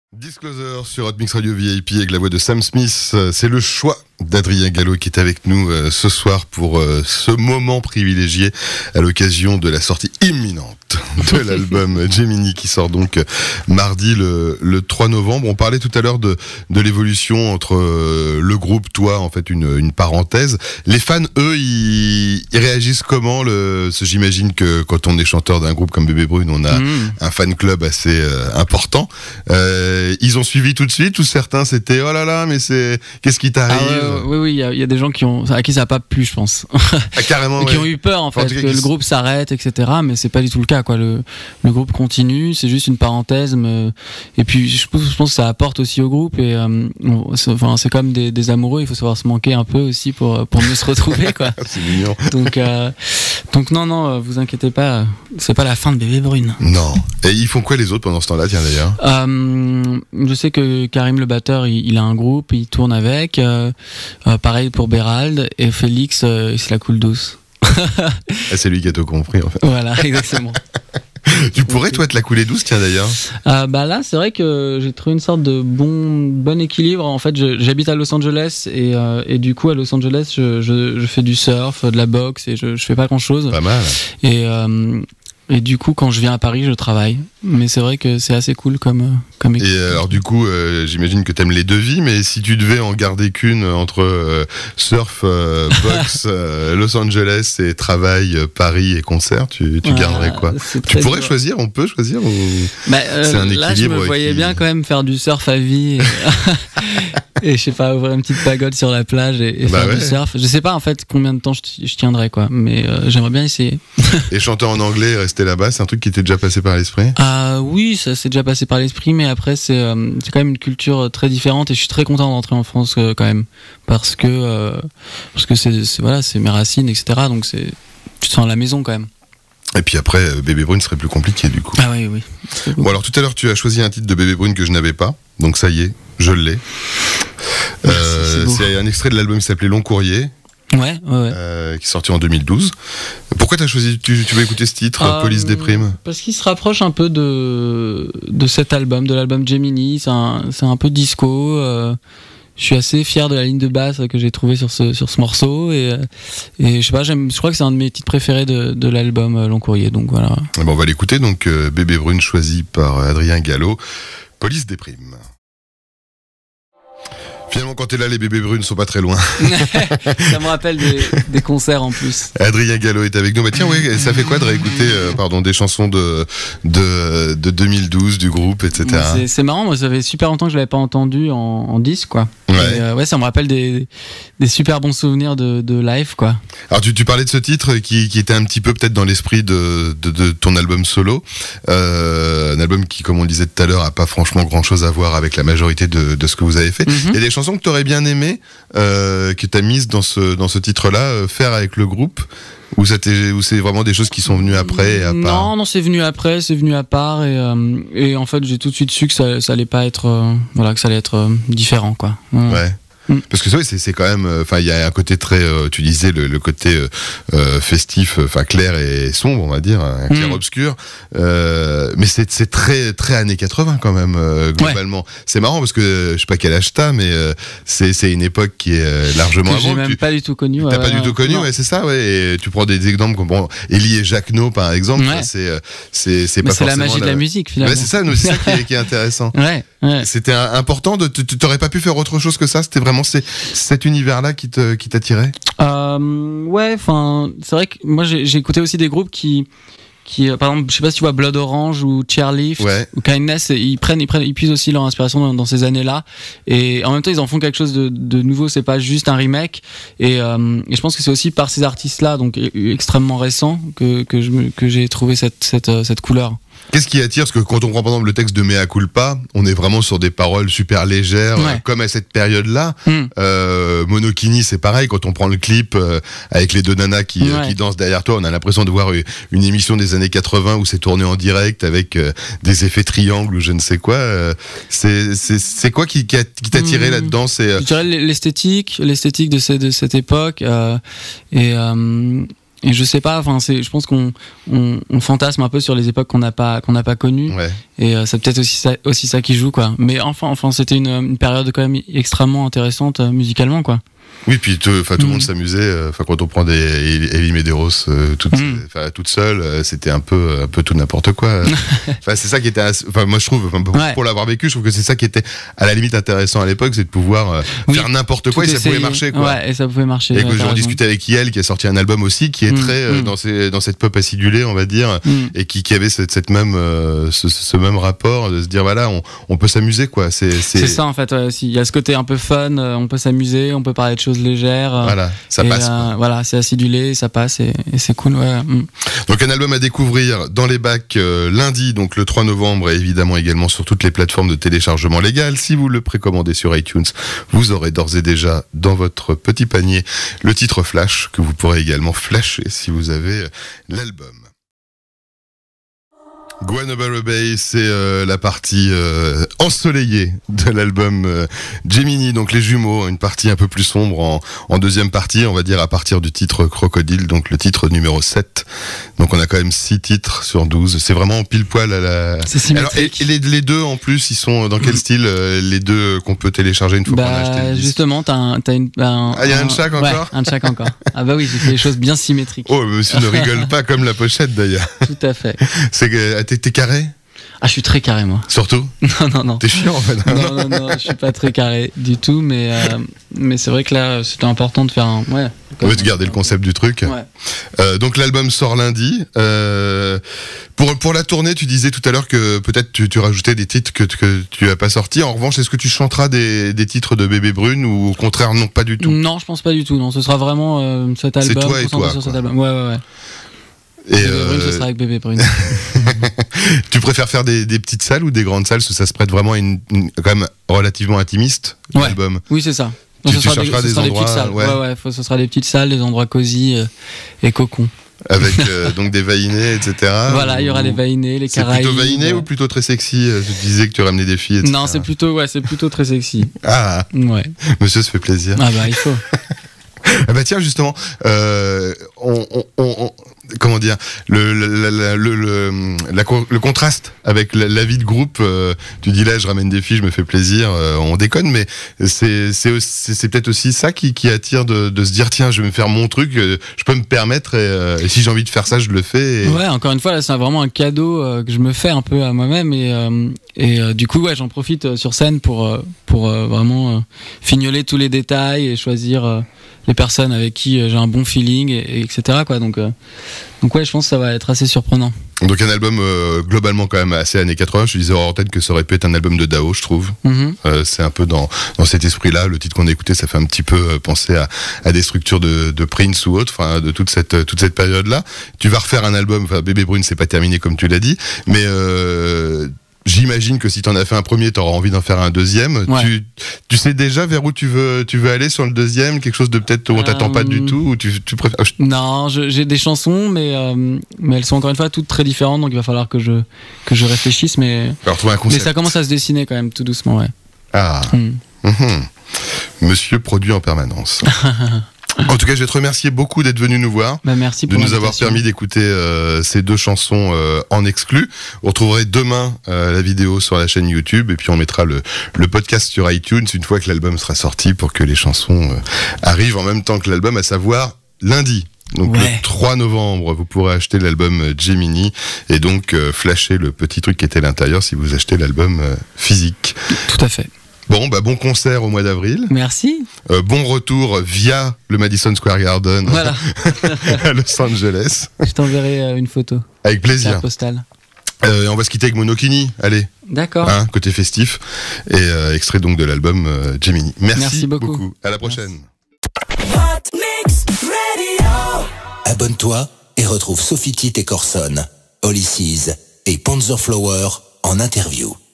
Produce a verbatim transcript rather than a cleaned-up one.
Disclosure sur Hot Mix Radio V I P avec la voix de Sam Smith. C'est le choix d'Adrien Gallo qui est avec nous euh, ce soir pour euh, ce moment privilégié à l'occasion de la sortie imminente de l'album Gemini qui sort donc euh, mardi le, le trois novembre. On parlait tout à l'heure de, de l'évolution entre euh, le groupe, toi, en fait une, une parenthèse. Les fans, eux, ils, ils réagissent comment le, ce, j'imagine que quand on est chanteur d'un groupe comme Bébé Brune, on a mmh. un fan club assez euh, important. Euh, ils ont suivi tout de suite ou certains c'était oh là là mais c'est qu'est-ce qui t'arrive? Ah ouais, oui oui il y, y a des gens qui ont à qui ça a pas plu je pense. Ah, carrément. Qui ouais. ont eu peur en fait en que le groupe s'arrête etc, mais c'est pas du tout le cas quoi. Le, le groupe continue, c'est juste une parenthèse mais... et puis je pense, je pense que ça apporte aussi au groupe et euh, c'est, enfin c'est comme des, des amoureux, il faut savoir se manquer un peu aussi pour pour mieux se retrouver quoi. C'est mignon. Donc euh, donc non non vous inquiétez pas, c'est pas la fin de Bébé Brune. Non. Et ils font quoi les autres pendant ce temps-là tiens d'ailleurs? Euh, je sais que Karim le batteur il, il a un groupe, il tourne avec euh, euh, pareil pour Bérald et Félix euh, il se la coule douce. C'est lui qui a tout compris en fait. Voilà exactement. Tu pourrais toi te la couler douce tiens d'ailleurs. Euh, bah là c'est vrai que j'ai trouvé une sorte de bon bon équilibre en fait. Je, j'habite à Los Angeles et, euh, et du coup à Los Angeles je, je, je fais du surf, de la boxe et je, je fais pas grand chose. Pas mal. Et euh, Et du coup, quand je viens à Paris, je travaille. Mais c'est vrai que c'est assez cool comme comme équipe. Et alors du coup, euh, j'imagine que t'aimes les deux vies, mais si tu devais en garder qu'une entre euh, surf, euh, boxe, euh, Los Angeles et travail, euh, Paris et concert, tu, tu ah, garderais quoi? Tu pourrais dur. choisir, on peut choisir ou... bah, euh, c'est un là, je me voyais qui... bien quand même faire du surf à vie. Et, et je sais pas, ouvrir une petite pagode sur la plage et, et bah faire ouais. du surf. Je sais pas en fait combien de temps je, je tiendrais quoi, mais euh, j'aimerais bien essayer. Et chanter en anglais et rester là-bas, c'est un truc qui t'est déjà passé par l'esprit? Ah oui, ça s'est déjà passé par l'esprit, mais après c'est euh, c'est quand même une culture très différente et je suis très content d'entrer en France euh, quand même parce que euh, parce que c'est, c'est voilà c'est mes racines etc, donc c'est tu te sens à la maison quand même. Et puis après, Bébé Brune serait plus compliqué du coup. Ah oui, oui. Bon alors tout à l'heure tu as choisi un titre de Bébé Brune que je n'avais pas, donc ça y est, je l'ai. Merci, euh, c'est, c'est un extrait de l'album qui s'appelait Long Courrier. Ouais, ouais, ouais. Euh, qui est sorti en deux mille douze. Pourquoi t'as choisi, tu, tu veux écouter ce titre, euh, Police Déprime? Parce qu'il se rapproche un peu de, de cet album, de l'album Gemini. C'est un, c'est un peu disco. Euh, je suis assez fier de la ligne de basse que j'ai trouvée sur ce, sur ce morceau. Et, et je sais pas, j'aime, je crois que c'est un de mes titres préférés de, de l'album Long Courrier. Donc voilà. Bon, on va l'écouter. Donc, euh, Bébé Brune choisi par Adrien Gallo. Police Déprime. Finalement, quand t'es là, les Bébés Brunes sont pas très loin. Ça me rappelle des, des concerts en plus. Adrien Gallo est avec nous. Bah tiens, oui, ça fait quoi de réécouter, euh, pardon, des chansons de, de de deux mille douze du groupe, et cetera. C'est, c'est marrant, moi, ça fait super longtemps que je l'avais pas entendu en, en disque, quoi. Ouais. Et, euh, ouais, ça me rappelle des des super bons souvenirs de de live, quoi. Alors tu tu parlais de ce titre qui qui était un petit peu peut-être dans l'esprit de de, de ton album solo, euh, un album qui, comme on le disait tout à l'heure, a pas franchement grand-chose à voir avec la majorité de de ce que vous avez fait. Mm-hmm. Il y a des chansons que tu aurais bien aimé, euh, que tu as mises dans ce, dans ce titre-là, euh, faire avec le groupe, ou, ça t'est, ou c'est vraiment des choses qui sont venues après et à part? Non, non, c'est venu après, c'est venu à part, et, euh, et en fait, j'ai tout de suite su que ça, ça allait pas être, euh, voilà, que ça allait être euh, différent, quoi. Ouais. ouais. Parce que c'est, c'est quand même, enfin, il y a un côté très, euh, tu disais le, le côté euh, euh, festif, enfin clair et sombre, on va dire, un clair mmh. obscur. Euh, mais c'est, c'est très, très années quatre-vingts quand même euh, globalement. Ouais. C'est marrant parce que je sais pas quel âge t'as, mais euh, c'est, c'est une époque qui est euh, largement que avant. J'ai même tu, pas du tout connu. T'as ouais, pas ouais, du tout connu, non. ouais, c'est ça, ouais. Et tu prends des exemples comme bon, Élie et Jacquenot par exemple. Ouais. C'est, c'est, c'est mais pas c'est forcément la magie la... de la musique finalement. Ouais, c'est ça, c'est ça qui est, qui est intéressant. Ouais. Ouais. C'était important de, tu t'aurais pas pu faire autre chose que ça. C'était vraiment c'est, cet univers-là qui te, qui t'attirait. Euh, ouais, enfin, c'est vrai que moi j'ai, j'ai écouté aussi des groupes qui, qui, par exemple, je sais pas si tu vois Blood Orange ou Chairlift ouais. ou Kindness, ils prennent, ils prennent, ils puisent aussi leur inspiration dans, dans ces années-là. Et en même temps, ils en font quelque chose de, de nouveau. C'est pas juste un remake. Et, euh, et je pense que c'est aussi par ces artistes-là, donc extrêmement récents, que que je que j'ai trouvé cette cette cette couleur. Qu'est-ce qui attire? Parce que quand on prend par exemple le texte de Mea Culpa, on est vraiment sur des paroles super légères, ouais. euh, comme à cette période-là. Mm. Euh, Monokini, c'est pareil. Quand on prend le clip euh, avec les deux nanas qui, ouais. euh, qui dansent derrière toi, on a l'impression de voir une émission des années quatre-vingts où c'est tourné en direct avec euh, des effets triangles ou je ne sais quoi. Euh, c'est, c'est, c'est quoi qui, qui, a, qui t'a attiré mm. là-dedans? C'est, euh... Je dirais l'esthétique, l'esthétique de, ces, de cette époque euh, et... Euh, et je sais pas, enfin c'est, je pense qu'on on, on fantasme un peu sur les époques qu'on n'a pas qu'on n'a pas connues, ouais. et euh, c'est peut-être aussi ça aussi ça qui joue quoi. Mais enfin enfin c'était une, une période quand même extrêmement intéressante euh, musicalement quoi. Oui, puis tout, tout mmh. le monde s'amusait. Enfin, quand on prend des Ellie Medeiros euh, toute, mmh. toute seule, euh, c'était un peu, un peu tout n'importe quoi. Enfin, c'est ça qui était. Enfin, moi, je trouve, enfin, pour, ouais. pour l'avoir vécu, je trouve que c'est ça qui était à la limite intéressant à l'époque, c'est de pouvoir euh, oui, faire n'importe quoi et ça pouvait marcher, quoi. Ouais, et ça pouvait marcher. Et ouais, que j'en discutais avec Yael, qui a sorti un album aussi, qui est mmh. très euh, mmh. dans, ces, dans cette pop acidulée, on va dire, mmh. et qui, qui avait cette, cette même, euh, ce, ce même rapport de se dire voilà, on, on peut s'amuser, quoi. C'est, c'est... c'est ça en fait. Ouais, il y a ce côté un peu fun, euh, on peut s'amuser, on peut parler de choses légères. Euh, Voilà, ça et passe. Euh, voilà, c'est acidulé, ça passe et, et c'est cool. Ouais. Mm. Donc un album à découvrir dans les bacs euh, lundi, donc le trois novembre, et évidemment également sur toutes les plateformes de téléchargement légal. Si vous le précommandez sur iTunes, vous aurez d'ores et déjà dans votre petit panier le titre Flash, que vous pourrez également flasher si vous avez l'album. Guanabara Bay, c'est euh, la partie euh, ensoleillée de l'album euh, Gemini, donc les jumeaux, une partie un peu plus sombre en, en deuxième partie, on va dire à partir du titre Crocodile, donc le titre numéro sept. Donc on a quand même six titres sur douze, c'est vraiment pile poil à la... C'est symétrique. Alors, et, et les, les deux en plus, ils sont dans quel mmh. style euh, les deux qu'on peut télécharger une fois bah, qu'on a acheté le disque? Justement, t'as, un, t'as une... Un, ah, il y a un, un Nunchak encore ouais, un Nunchak encore. Ah bah oui, j'ai fait des choses bien symétriques. Oh, monsieur ne rigole pas comme la pochette d'ailleurs. Tout à fait. C'est que t'es, t'es carré? Ah, je suis très carré, moi. Surtout? Non, non, non. T'es chiant, en fait. Non, non, non, je suis pas très carré du tout, mais, euh, mais c'est vrai que là, c'était important de faire un. Ouais. On veut te garder le concept du truc. Ouais. Euh, donc, l'album sort lundi. Euh, pour, pour la tournée, tu disais tout à l'heure que peut-être tu, tu rajoutais des titres que, que tu as pas sortis. En revanche, est-ce que tu chanteras des, des titres de Bébé Brune ou au contraire, non, pas du tout? Non, je pense pas du tout. Non, ce sera vraiment euh, cet album. C'est toi et toi. Sur cet album. Ouais, ouais, ouais. Et Bébé euh... Brune, ce sera avec Bébé Brune. Tu préfères faire des, des petites salles ou des grandes salles, parce que ça se prête vraiment à une, une quand même relativement intimiste, ouais. l'album. Oui, c'est ça. Tu, Donc, tu ce sera chercheras des, des, ce sera endroits, des petites salles. ouais, ouais, ouais faut, ce sera des petites salles, des endroits cosy euh, et cocon. Avec euh, donc des vainés, et cetera. Voilà, il y aura les vainés, les Caraïbes. C'est plutôt vainé ou plutôt très sexy? Tu disais que tu ramenais des filles, et cetera. Non, c'est plutôt, ouais, c'est plutôt très sexy. Ah, ouais. Monsieur se fait plaisir. Ah bah il faut. Ah bah tiens, justement, euh, on, on, on, comment dire, le, le, le, le, le, la, le contraste avec la, la vie de groupe. Euh, tu dis là, je ramène des filles, je me fais plaisir, euh, on déconne, mais c'est, c'est, c'est, c'est peut-être aussi ça qui, qui attire de, de se dire tiens, je vais me faire mon truc, euh, je peux me permettre, et, euh, et si j'ai envie de faire ça, je le fais. Et... Ouais, encore une fois, là, c'est vraiment un cadeau euh, que je me fais un peu à moi-même, et, euh, et euh, du coup, ouais, j'en profite euh, sur scène pour, euh, pour euh, vraiment euh, fignoler tous les détails et choisir. Euh, les personnes avec qui j'ai un bon feeling, et, et etc. quoi. Donc, euh, donc ouais, je pense que ça va être assez surprenant. Donc un album euh, globalement quand même assez années quatre-vingts. Je disais en tête que ça aurait pu être un album de Dao, je trouve. Mm-hmm. Euh, c'est un peu dans dans cet esprit-là. Le titre qu'on a écouté, ça fait un petit peu euh, penser à à des structures de de Prince ou autre, enfin de toute cette toute cette période-là. Tu vas refaire un album. Enfin, Bébé Brune, c'est pas terminé comme tu l'as dit, mais euh, j'imagine que si t'en as fait un premier, t'auras envie d'en faire un deuxième. Ouais. Tu, tu sais déjà vers où tu veux, tu veux aller sur le deuxième, quelque chose de peut-être où on t'attend euh... pas du tout, ou tu, tu préfères... Non, je, j'ai des chansons, mais euh, mais elles sont encore une fois toutes très différentes, donc il va falloir que je que je réfléchisse, mais alors, trouver un concept. Mais ça commence à se dessiner quand même tout doucement, ouais. Ah. Mm. Mm-hmm. Monsieur produit en permanence. En tout cas, je vais te remercier beaucoup d'être venu nous voir, bah, merci pour de nous avoir permis d'écouter euh, ces deux chansons euh, en exclu. Vous retrouverez demain euh, la vidéo sur la chaîne YouTube, et puis on mettra le, le podcast sur iTunes une fois que l'album sera sorti, pour que les chansons euh, arrivent en même temps que l'album, à savoir lundi. Donc ouais. Le trois novembre, vous pourrez acheter l'album Gemini, et donc euh, flasher le petit truc qui était à l'intérieur si vous achetez l'album euh, physique. Tout à fait. Bon, bah bon concert au mois d'avril. Merci. Euh, bon retour via le Madison Square Garden, voilà. à Los Angeles. Je t'enverrai euh, une photo. Avec plaisir. La postale. Euh, on va se quitter avec Monokini. Allez. D'accord. Hein, côté festif. Et euh, extrait donc de l'album euh, Gemini. Merci, Merci beaucoup. beaucoup. À la prochaine. Abonne-toi et retrouve Sophie Tite et Corson, Olysses et Panzerflower en interview.